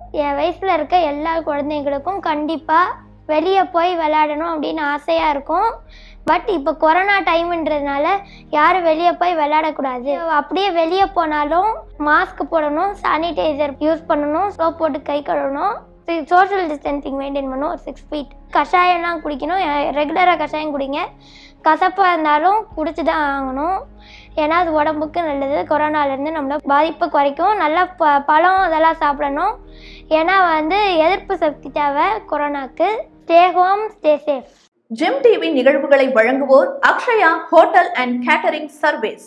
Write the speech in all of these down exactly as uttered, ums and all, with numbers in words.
என் வயசுல இருக்க எல்லா குழந்தைங்களுக்கும் கண்டிப்பா வெளியே போய் விளையாடணும் அப்படின்னு ஆசையா இருக்கும். பட் இப்போ கொரோனா டைம்ன்றதுனால யாரும் வெளியே போய் விளையாடக்கூடாது. அப்படியே வெளியே போனாலும் மாஸ்க் போடணும், சானிடைசர் யூஸ் பண்ணணும், சோப் போட்டு கை கழுவணும், சோஷியல் டிஸ்டன்சிங் மெயின்டைன் பண்ணணும், ஒரு சிக்ஸ் ஃபீட். கஷாயம்லாம் குடிக்கணும், ரெகுலராக கஷாயம் குடிங்க. கசப்பாக இருந்தாலும் குடிச்சு தான் ஆகணும், ஏன்னா அது உடம்புக்கு நல்லது. கொரோனாலேருந்து நம்மளை பாதிப்பை குறைக்கும். நல்லா ப பழம் அதெல்லாம் சாப்பிடணும், ஏன்னா வந்து எதிர்ப்பு சக்தி தேவை கொரோனாக்கு. Stay home, stay safe. Gem TV நிகழ்வுகளை வழங்குவோர் Akshaya hotel and catering service.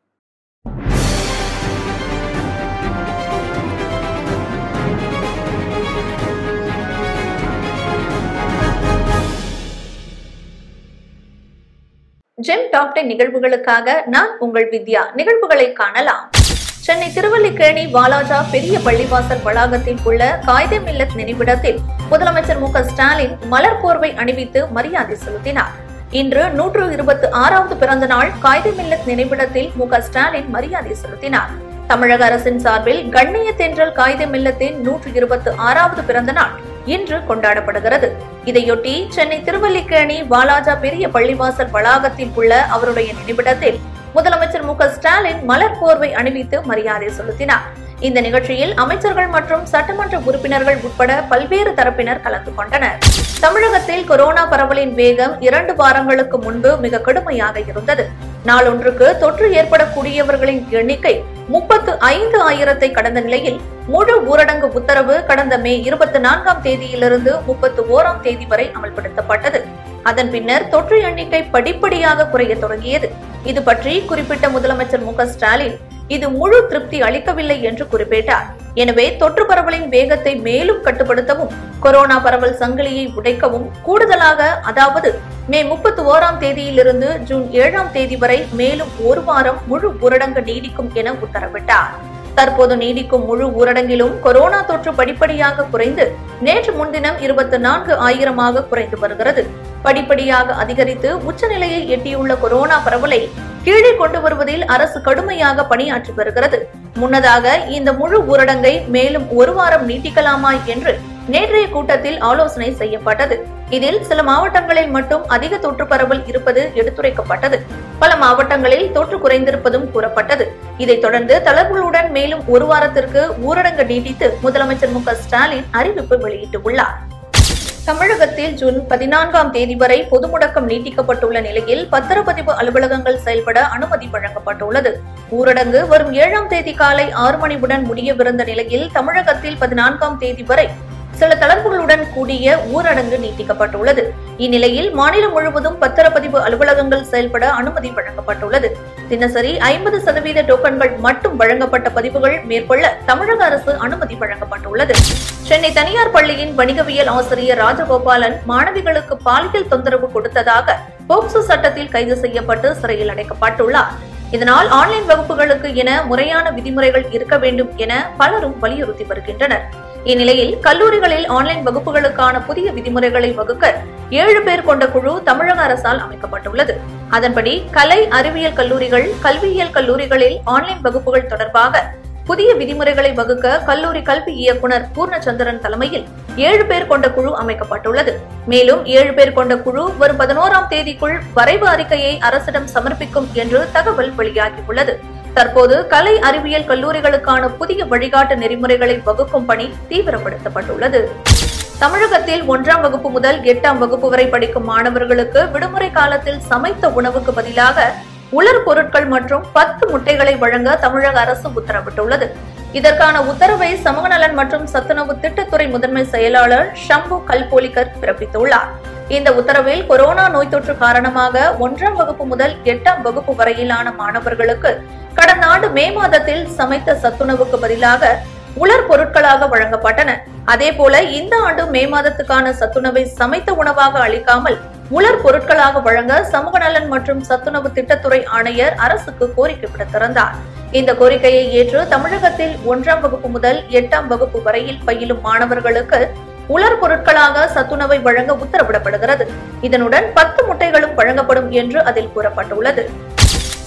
Gem top ten நிகழ்வுகளுக்காக நான் உங்கள் வித்யா. நிகழ்வுகளை காணலாம். சென்னை திருவல்லிக்கேணி வாலாஜா பெரிய பள்ளிவாசல் வளாகத்தில் உள்ள காயிதே மில்லத் நினைவிடத்தில் முதலமைச்சர் மு க ஸ்டாலின் மலர் போர்வை அணிவித்து மரியாதை செலுத்தினார். இன்று நூற்று இருபத்தி ஆறாவது பிறந்த நாள் காயிதே மில்லத் நினைவிடத்தில் மு க ஸ்டாலின் மரியாதை செலுத்தினார். தமிழக அரசின் சார்பில் கண்ணிய தென்றல் காயிதே மில்லத்தின் நூற்று இருபத்தி ஆறாவது பிறந்த நாள் இன்று கொண்டாடப்படுகிறது. இதையொட்டி சென்னை திருவல்லிக்கேணி வாலாஜா பெரிய பள்ளிவாசல் வளாகத்தில் உள்ள அவருடைய நினைவிடத்தில் முதலமைச்சர் மு க ஸ்டாலின் மலர் போர்வை அணிவித்து மரியாதை செலுத்தினார். இந்த நிகழ்ச்சியில் அமைச்சர்கள் மற்றும் சட்டமன்ற உறுப்பினர்கள் உட்பட பல்வேறு தரப்பினர் கலந்து கொண்டனர். தமிழகத்தில் கொரோனா பரவலின் வேகம் இரண்டு வாரங்களுக்கு முன்பு மிக கடுமையாக இருந்தது. நாளொன்றுக்கு தொற்று ஏற்படக்கூடியவர்களின் எண்ணிக்கை முப்பத்து ஐந்து ஆயிரத்தை கடந்த நிலையில் முழு ஊரடங்கு உத்தரவு கடந்த மே இருபத்தி நான்காம் தேதியிலிருந்து முப்பத்தி ஓராம் தேதி வரை அமல்படுத்தப்பட்டது. அதன் பின்னர் தொற்று எண்ணிக்கை படிப்படியாக குறைய தொடங்கியது. இது பற்றி குறிப்பிட்ட முதலமைச்சர் மு க ஸ்டாலின் இது முழு திருப்தி அளிக்கவில்லை என்று குறிப்பிட்டார். எனவே தொற்று பரவலின் வேகத்தை மேலும் கட்டுப்படுத்தவும் கொரோனா பரவல் சங்கிலியை உடைக்கவும் கூடுதலாக அதாவது மே முப்பத்தி ஓராம் தேதியிலிருந்து ஜூன் ஏழாம் தேதி வரை மேலும் ஒரு வாரம் முழு ஊரடங்கு நீடிக்கும் என உத்தரவிட்டார். தற்போது நீடிக்கும் முழு ஊரடங்கிலும் கொரோனா தொற்று படிப்படியாக குறைந்து நேற்று முன்தினம் இருபத்தி நான்கு ஆயிரமாக குறைந்து வருகிறது. படிப்படியாக அதிகரித்து உச்சநிலையை எட்டியுள்ள கொரோனா பரவலை கீழே கொண்டு வருவதில் அரசு கடுமையாக பணியாற்றி வருகிறது. முன்னதாக இந்த முழு ஊரடங்கை மேலும் ஒரு வாரம் நீட்டிக்கலாமா என்று நேற்றைய கூட்டத்தில் ஆலோசனை செய்யப்பட்டது. இதில் சில மாவட்டங்களில் மட்டும் அதிக தொற்று பரவல் இருப்பது எடுத்துரைக்கப்பட்டது. பல மாவட்டங்களில் தொற்று குறைந்திருப்பதும் கூறப்பட்டது. இதைத் தொடர்ந்து தளர்வுகளுடன் மேலும் ஒரு வாரத்திற்கு ஊரடங்கு நீட்டித்து முதலமைச்சர் மு க ஸ்டாலின் அறிவிப்பு வெளியிட்டுள்ளார். தமிழகத்தில் ஜூன் பதினான்காம் தேதி வரை பொது முடக்கம் நீட்டிக்கப்பட்டுள்ள நிலையில் பத்திரப்பதிவு அலுவலகங்கள் செயல்பட அனுமதி வழங்கப்பட்டுள்ளது. ஊரடங்கு வரும் ஏழாம் தேதி காலை ஆறு மணியுடன் முடியவிருந்த நிலையில் தமிழகத்தில் பதினான்காம் தேதி வரை சில தளர்வுகளுடன் கூடிய ஊரடங்கு நீட்டிக்கப்பட்டுள்ளது. இந்நிலையில் மாநிலம் முழுவதும் பத்திரப்பதிவு அலுவலகங்கள் செயல்பட அனுமதி வழங்கப்பட்டுள்ளது. தினசரி ஐம்பது சதவீத டோக்கன்கள் மட்டும் வழங்கப்பட்ட பதிவுகள் மேற்கொள்ள தமிழக அரசு அனுமதி வழங்கப்பட்டுள்ளது. சென்னை தனியார் பள்ளியின் வணிகவியல் ஆசிரியர் ராஜகோபாலன் மாணவிகளுக்கு பாலியல் தொந்தரவு கொடுத்ததாக போக்சோ சட்டத்தில் கைது செய்யப்பட்டு சிறையில் அடைக்கப்பட்டுள்ளார். இதனால் ஆன்லைன் வகுப்புகளுக்கு என முறையான விதிமுறைகள் இருக்க வேண்டும் என பலரும் வலியுறுத்தி வருகின்றனர். இந்நிலையில் கல்லூரிகளில் ஆன்லைன் வகுப்புகளுக்கான புதிய விதிமுறைகளை வகுக்க ஏழு பேர் கொண்ட குழு தமிழக அரசால் அமைக்கப்பட்டுள்ளது. அதன்படி கலை அறிவியல் கல்லூரிகள், கல்வியியல் கல்லூரிகளில் ஆன்லைன் வகுப்புகள் தொடர்பாக புதிய விதிமுறைகளை வகுக்க கல்லூரி கல்வி இயக்குநர் பூர்ணச்சந்திரன் தலைமையில் ஏழு பேர் கொண்ட குழு அமைக்கப்பட்டுள்ளது. மேலும் ஏழு பேர் கொண்ட குழு வரும் பதினோராம் தேதிக்குள் வரைவு அறிக்கையை அரசிடம் சமர்ப்பிக்கும் என்று தகவல் வெளியாகியுள்ளது. தற்போது கலை அறிவியல் கல்லூரிகளுக்கான புதிய வழிகாட்டு நெறிமுறைகளை வகுக்கும் பணி தீவிரப்படுத்தப்பட்டுள்ளது. தமிழகத்தில் ஒன்றாம் வகுப்பு முதல் எட்டாம் வகுப்பு வரை படிக்கும் மாணவர்களுக்கு விடுமுறை காலத்தில் சமைத்த உணவுக்கு பதிலாக உலர் பொருட்கள் மற்றும் பத்து முட்டைகளை வழங்க தமிழக அரசு உத்தரவிட்டுள்ளது. இதற்கான உத்தரவை சமூக நலன் மற்றும் சத்துணவு திட்டத்துறை முதன்மை செயலாளர் ஷம்பு கல்போலிகர் பிறப்பித்துள்ளார். இந்த உத்தரவில் கொரோனா நோய் தொற்று காரணமாக ஒன்றாம் வகுப்பு முதல் எட்டாம் வகுப்பு வரையிலான மாணவர்களுக்கு கடந்த ஆண்டு மே மாதத்தில் சமைத்த சத்துணவுக்கு பதிலாக உலர் பொருட்களாக வழங்கப்பட்டன. அதேபோல இந்த ஆண்டு மே மாதத்துக்கான சத்துணவை சமைத்த உணவாக அளிக்காமல் உலர் பொருட்களாக வழங்க சமூக நலன் மற்றும் சத்துணவு திட்டத்துறை ஆணையர் அரசுக்கு கோரிக்கை விடுத்திருந்தார். இந்த கோரிக்கையை ஏற்று தமிழகத்தில் ஒன்றாம் வகுப்பு முதல் எட்டாம் வகுப்பு வரையில் பயிலும் மாணவர்களுக்கு உலர் பொருட்களாக சத்துணவை வழங்க உத்தரவிடப்படுகிறது. இதனுடன் பத்து முட்டைகளும் வழங்கப்படும் என்று அதில் கூறப்பட்டுள்ளது.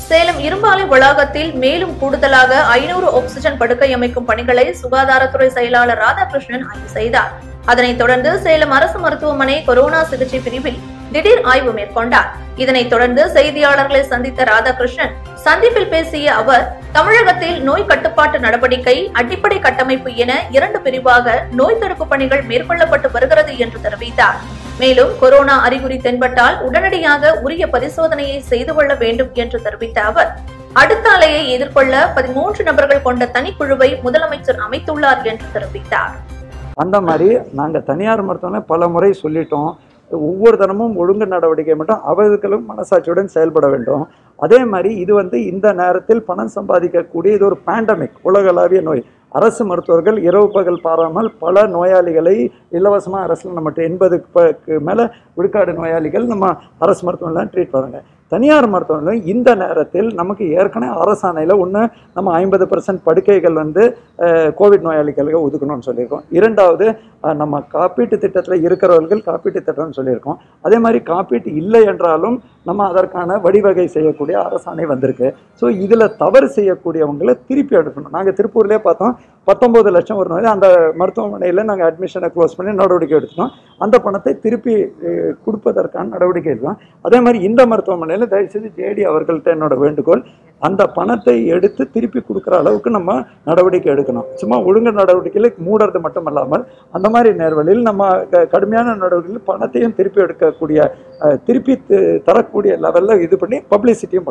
சேலம் இரும்பாலை வளாகத்தில் மேலும் கூடுதலாக ஐநூறு ஆக்சிஜன் படுக்கை அமைக்கும் பணிகளை சுகாதாரத்துறை செயலாளர் ராதாகிருஷ்ணன் ஆய்வு செய்தார். அதனைத் தொடர்ந்து சேலம் அரசு மருத்துவமனை கொரோனா சிகிச்சை பிரிவில் திடீர் ஆய்வு மேற்கொண்டார். இதனைத் தொடர்ந்து செய்தியாளர்களை சந்தித்த ராதாகிருஷ்ணன் சந்திப்பில் பேசிய அவர், தமிழகத்தில் நோய் கட்டுப்பாட்டு நடவடிக்கை, அடிப்படை கட்டமைப்பு என இரண்டு பிரிவாக நோய் தடுப்பு பணிகள் மேற்கொள்ளப்பட்டு வருகிறது என்று தெரிவித்தார். மேலும் கொரோனா அறிகுறி தென்பட்டால் உடனடியாக உரிய பரிசோதனையை செய்து கொள்ள வேண்டும் என்று தெரிவித்த அவர், அடுத்த அலையை எதிர்கொள்ள பதிமூன்று நபர்கள் கொண்ட தனிக்குழுவை முதலமைச்சர் அமைத்துள்ளார் என்று தெரிவித்தார். அந்த மாதிரி நாங்க தனியார் மருத்துவமனை பல முறை சொல்லிட்டோம். ஒவ்வொரு தினமும் ஒழுங்கு நடவடிக்கை மட்டும் அவர்களும் மனசாட்சியுடன் செயல்பட வேண்டும். அதே மாதிரி இது வந்து இந்த நேரத்தில் பணம் சம்பாதிக்கக்கூடிய இது ஒரு பேண்டமிக், உலகளாவிய நோய். அரசு மருத்துவர்கள் இரவு பகல் பாராமல் பல நோயாளிகளை இலவசமாக அரசில் நம்மகிட்ட எண்பதுக்கு மேலே விழுக்காடு நோயாளிகள் நம்ம அரசு மருத்துவமனையில் ட்ரீட் பண்ணுறாங்க. தனியார் மருத்துவமனையில் இந்த நேரத்தில் நமக்கு ஏற்கனவே அரசாணையில் ஒன்று நம்ம ஐம்பது பர்சன்ட் படுக்கைகள் வந்து கோவிட் நோயாளிகளுக்கு ஒதுக்கணும்னு சொல்லியிருக்கோம். இரண்டாவது நம்ம காப்பீட்டு திட்டத்தில் இருக்கிறவர்கள் காப்பீட்டு திட்டம்னு சொல்லியிருக்கோம். அதே மாதிரி காப்பீட்டு இல்லை என்றாலும் நம்ம அதற்கான வழிவகை செய்யக்கூடிய அரசாணை வந்திருக்கு. ஸோ இதில் தவறு செய்யக்கூடியவங்களை திருப்பி எடுக்கணும். நாங்கள் திருப்பூர்லேயே பார்த்தோம், பத்தொம்பது லட்சம் ஒரு நோய் அந்த மருத்துவமனையில் நாங்கள் அட்மிஷனை க்ளோஸ் பண்ணி நடவடிக்கை எடுத்துட்டோம். அந்த பணத்தை திருப்பி கொடுப்பதற்கான நடவடிக்கை எடுத்தோம். அதே மாதிரி இந்த மருத்துவமனையில் தயவுசெய்து ஜேடி அவர்கள்ட்ட என்னோட வேண்டுகோள், அந்த பணத்தை எடுத்து திருப்பி கொடுக்குற அளவுக்கு நம்ம நடவடிக்கை எடுக்கணும். சும்மா ஒழுங்கு நடவடிக்கையில் மூடுறது மட்டும் இல்லாமல் அந்த மாதிரி நேர்வழியில் நம்ம கடுமையான நடவடிக்கையில் பணத்தையும் திருப்பி எடுக்கக்கூடிய திருப்பி தரக்கூடிய லெவலில் இது பண்ணி பப்ளிசிட்டியும்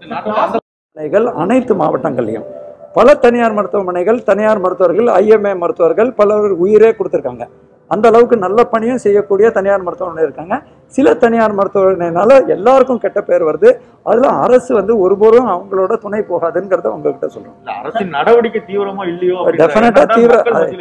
பண்ணுவோம். அனைத்து மாவட்டங்கள்லையும் பல தனியார் மருத்துவமனைகள், தனியார் மருத்துவர்கள், ஐஎம்ஏ மருத்துவர்கள் பலர் உயிரே கொடுத்துருக்காங்க. அந்த அளவுக்கு நல்ல பணியும் செய்யக்கூடிய தனியார் மருத்துவமனை இருக்காங்க. சில தனியார் மருத்துவமனைனால எல்லாருக்கும் கெட்ட பேர் வருது. அதுல அரசு வந்து ஒருபோதும் அவங்களோட துணை போகாதுங்கிறத உங்ககிட்ட சொல்றோம். அரசின் நடவடிக்கை தீவிரமா இல்லையோ? டெஃபினட்டா தீவிர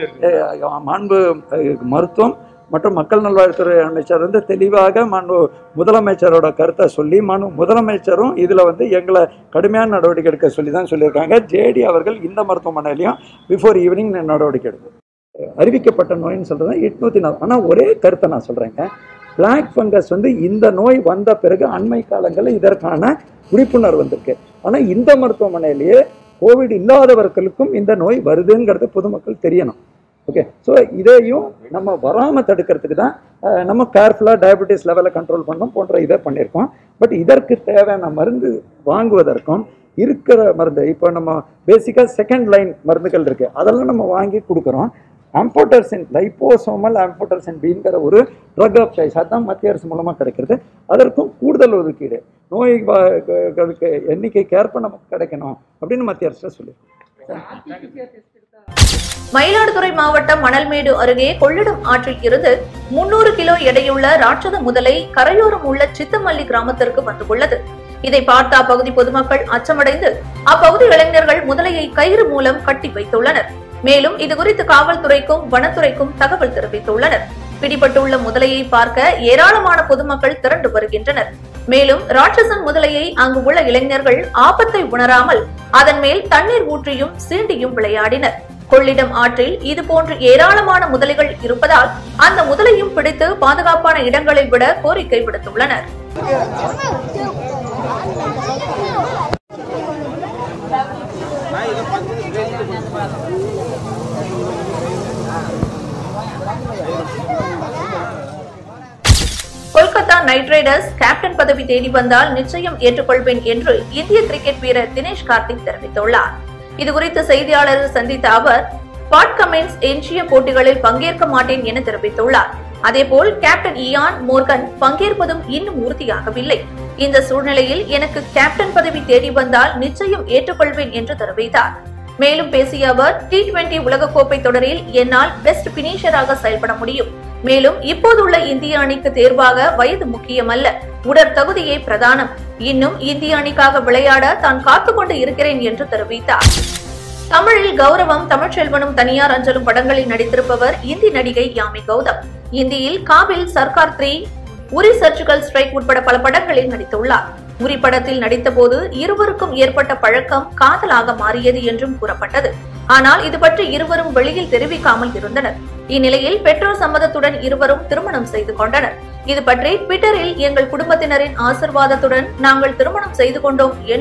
மாண்பு மருத்துவம் மற்றும் மக்கள் நல்வாழ்வுத்துறை அமைச்சர் வந்து தெளிவாக மாண்பு முதலமைச்சரோட கருத்தை சொல்லி மாண்பு முதலமைச்சரும் இதில் வந்து எங்களை கடுமையான நடவடிக்கை எடுக்க சொல்லி தான் சொல்லியிருக்காங்க. ஜேடி அவர்கள் இந்த மருத்துவமனையிலையும் பிஃபோர் ஈவினிங் நடவடிக்கை எடுக்கும். அறிவிக்கப்பட்ட நோயின்னு சொல்றது எட்நூத்தி நாற்பது. ஆனால் ஒரே கருத்தை நான் சொல்றேங்க, பிளாக் ஃபங்கஸ் வந்து இந்த நோய் வந்த பிறகு அண்மை காலங்களில் இதற்கான விழிப்புணர்வு வந்திருக்கு. ஆனால் இந்த மருத்துவமனையிலேயே கோவிட் இல்லாதவர்களுக்கும் இந்த நோய் வருதுங்கிறது பொதுமக்கள் தெரியணும். ஓகே, ஸோ இதையும் நம்ம வராமல் தடுக்கிறதுக்கு தான் நம்ம கேர்ஃபுல்லாக டயபெட்டிஸ் லெவலை கண்ட்ரோல் பண்ணோம் போன்ற இதை பண்ணியிருக்கோம். பட் இதற்கு தேவையான மருந்து வாங்குவதற்கும் இருக்கிற மருந்து இப்போ நம்ம பேசிக்காக செகண்ட் லைன் மருந்துகள் இருக்குது, அதெல்லாம் நம்ம வாங்கி கொடுக்குறோம். ஆம்போட்டர்சின், லைப்போசோமல் ஆம்போட்டர்சின் பிங்கிற ஒரு ட்ரக் ஆஃப் சாய்ஸ், அதுதான் மத்திய அரசு மூலமாக கிடைக்கிறது. அதற்கும் கூடுதல் ஒதுக்கீடு நோய்களுக்கு எண்ணிக்கைக்கு ஏற்ப நமக்கு கிடைக்கணும் அப்படின்னு மத்திய அரசு சொல்லியிருக்கோம். மயிலாடுதுறை மாவட்டம் மணல்மேடு அருகே கொள்ளிடம் ஆற்றில் இருந்து முன்னூறு கிலோ எடையுள்ள ராட்சத முதலை கரையோரம் உள்ள சித்தமல்லி கிராமத்திற்கு வந்துள்ளது. இதை பார்த்த அப்பகுதி பொதுமக்கள் அச்சமடைந்து அப்பகுதி இளைஞர்கள் முதலையை கயிறு மூலம் கட்டி வைத்துள்ளனர். மேலும் இதுகுறித்து காவல்துறைக்கும் வனத்துறைக்கும் தகவல் தெரிவித்துள்ளனர். பிடிபட்டுள்ள முதலையை பார்க்க ஏராளமான பொதுமக்கள் திரண்டு வருகின்றனர். மேலும் ராட்சசன் முதலையை அங்கு உள்ள இளைஞர்கள் ஆபத்தை உணராமல் அதன் மேல் தண்ணீர் ஊற்றியும் சீண்டியும் விளையாடினர். கொள்ளிடம் ஆற்றில் இதுபோன்று ஏராளமான முதலைகள் இருப்பதால் அந்த முதலையும் பிடித்து பாதுகாப்பான இடங்களை விட கோரிக்கை விடுத்துள்ளனர். கொல்கத்தா நைட் ரைடர்ஸ் கேப்டன் பதவி தேடி வந்தால் நிச்சயம் ஏற்றுக்கொள்வேன் என்று இந்திய கிரிக்கெட் வீரர் தினேஷ் கார்த்திக் தெரிவித்துள்ளார். இதுகுறித்து செய்தியாளரை சந்தித்த அவர், பாட் கமின்ஸ் எஞ்சிய போட்டிகளில் பங்கேற்க மாட்டேன் என தெரிவித்துள்ளார். அதேபோல் கேப்டன் இயான் மோர்கன் பங்கேற்பதும் இன்னும் உறுதியாகவில்லை. இந்த சூழ்நிலையில் எனக்கு கேப்டன் பதவி தேடி வந்தால் நிச்சயம் ஏற்றுக்கொள்வேன் என்று தெரிவித்தார். மேலும் பேசிய அவர், டி டுவெண்டி உலகக்கோப்பை தொடரில் என்னால் பெஸ்ட் பினிஷராக செயல்பட முடியும். மேலும் இப்போதுள்ள இந்திய அணிக்கு தேர்வாக வயது முக்கியமல்ல, உடற்தகுதியே பிரதானம். இன்னும் இந்திய அணிக்காக விளையாட தான் காத்துக்கொண்டு இருக்கிறேன் என்று தெரிவித்தார். தமிழில் கௌரவம், தமிழ்ச்செல்வனும், தனியார் அஞ்சலும் படங்களில் நடித்திருப்பவர் இந்தி நடிகை யாமி கௌதம். இந்தியில் Kaabil, Sarkar three, Uri surgical strike உட்பட பல படங்களில் நடித்துள்ளார். உரி படத்தில் நடித்த போது இருவருக்கும் ஏற்பட்ட பழக்கம் காதலாக மாறியது என்றும் கூறப்பட்டது. ஆனால் இது பற்றி இருவரும் வெளியில் தெரிவிக்காமல் இருந்தனர். இந்நிலையில் பெற்றோர் சம்மதத்துடன் இருவரும் திருமணம் செய்து கொண்டனர். இது பற்றி ட்விட்டரில், எங்கள் குடும்பத்தினரின் ஆசிர்வாதத்துடன் நாங்கள் திருமணம் செய்து கொண்டோம் என்றும்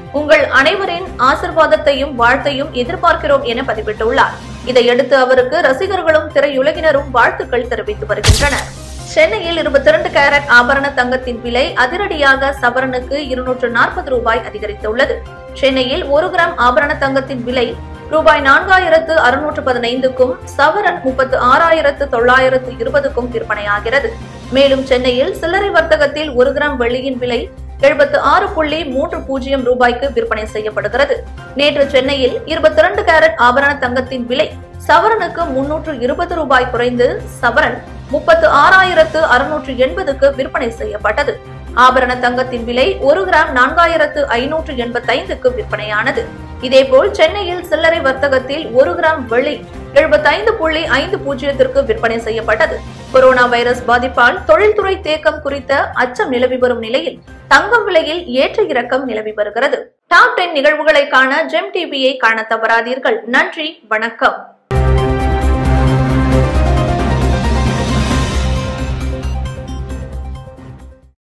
உங்கள் அனைவரின் ஆசிர்வாதத்தையும் வாழ்த்தையும் எதிர்பார்க்கிறோம் என பதிவிட்டுள்ளார். இதையடுத்து அவருக்கு ரசிகர்களும் திரையுலகினரும் வாழ்த்துக்கள் தெரிவித்து வருகின்றனர். சென்னையில் இருபத்தி இரண்டு கேரட் ஆபரண தங்கத்தின் விலை அதிரடியாக சவரனுக்கு இருநூற்று நாற்பது ரூபாய் அதிகரித்துள்ளது. சென்னையில் ஒரு கிராம் ஆபரண தங்கத்தின் விலை ரூபாய் நான்காயிரத்து அறுநூற்று பதினைந்துக்கும் சவரன் முப்பத்து ஆறாயிரத்து தொள்ளாயிரத்து இருபதுக்கும் விற்பனையாகிறது. மேலும் சென்னையில் சில்லறை வர்த்தகத்தில் ஒரு கிராம் வெள்ளியின் விலை எழுபத்து ஆறு புள்ளி மூன்று பூஜ்ஜியம் ரூபாய்க்கு விற்பனை செய்யப்படுகிறது. நேற்று சென்னையில் இருபத்தி இரண்டு கேரட் ஆபரண தங்கத்தின் விலை சவரனுக்கு முன்னூற்று இருபது ரூபாய் குறைந்து சவரன் முப்பத்து ஆறாயிரத்து அறுநூற்று எண்பதுக்கு விற்பனை செய்யப்பட்டது. ஆபரண தங்கத்தின் விலை ஒரு கிராம் நான்காயிரத்து ஐநூற்று எண்பத்தி ஐந்துக்கு விற்பனையானது. இதேபோல் சென்னையில் சில்லறை வர்த்தகத்தில் ஒரு கிராம் வெள்ளி எழுபத்தி ஐந்து புள்ளி ஐந்து பூஜ்ஜியத்திற்கு விற்பனை செய்யப்பட்டது. கொரோனா வைரஸ் பாதிப்பால் தொழில்துறை தேக்கம் குறித்த அச்சம் நிலவி வரும் நிலையில் தங்கம் விலையில் ஏற்ற இறக்கம் நிலவி வருகிறது. டாப் டென் நிகழ்வுகளை காண ஜெம் டிவியை காண தவறாதீர்கள். நன்றி, வணக்கம்.